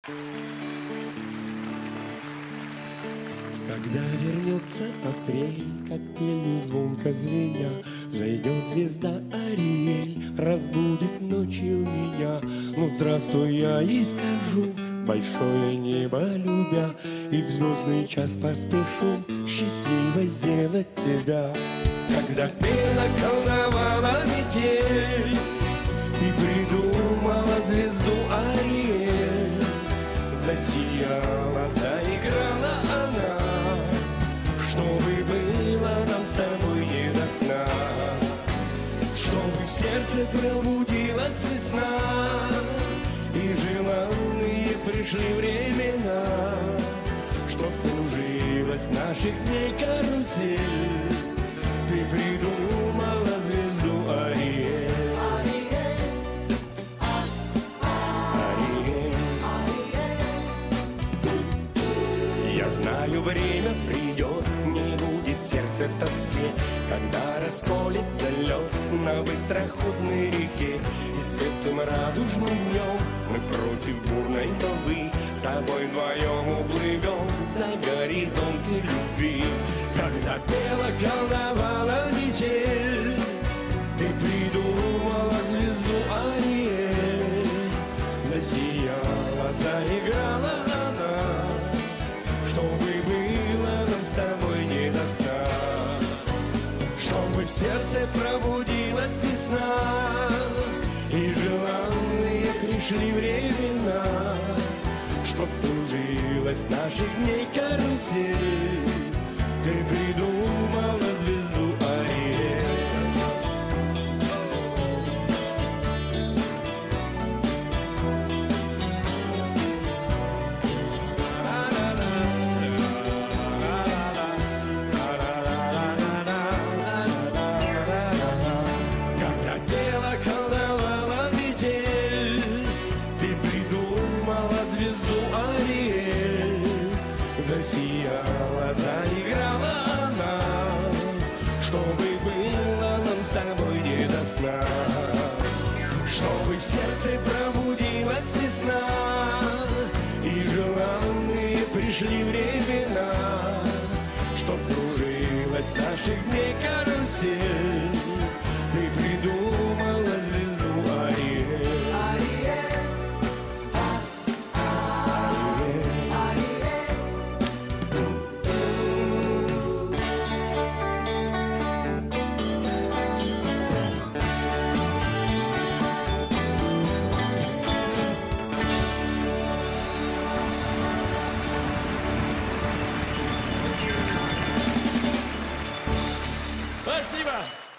Когда вернется апрель, как пелью звонко звеня, зайдет звезда Ариэль, разбудит ночью меня. Ну, здравствуй, я ей скажу, большое небо любя, и в звездный час поспешу счастливо сделать тебя. Когда пела, колдовала метель, ты придумала звезду Ариэль, засияла, заиграла она, чтобы было нам с тобой не до сна, чтобы в сердце пробудилась весна, и желанные пришли времена, чтоб кружилась наших дней карусель. Ты придумала звезду Ариэль. Я знаю, время придет, не будет сердце в тоске, когда расколется лед на быстроходной реке, и светлым радужным днем мы против бурной волны с тобой вдвоем уплывем за горизонты любви. Когда пела, колдовала метель, ты придумала звезду Ариэль, засияла, заиграла она, чтобы было нам с тобой не до сна, чтобы в сердце пробудилась весна, и желанные пришли времена, чтоб кружилась наших дней карусель. Ты придумала звезду Ариэль. Когда пела, колдовала метель, ты придумала звезду Ариэль, засияла, заиграла она, чтобы было нам с тобой не до сна, чтобы в сердце пробудилась весна, и желанные пришли времена, чтоб кружилась наших дней карусель. Ты придумала звезду Ариэль. Спасибо!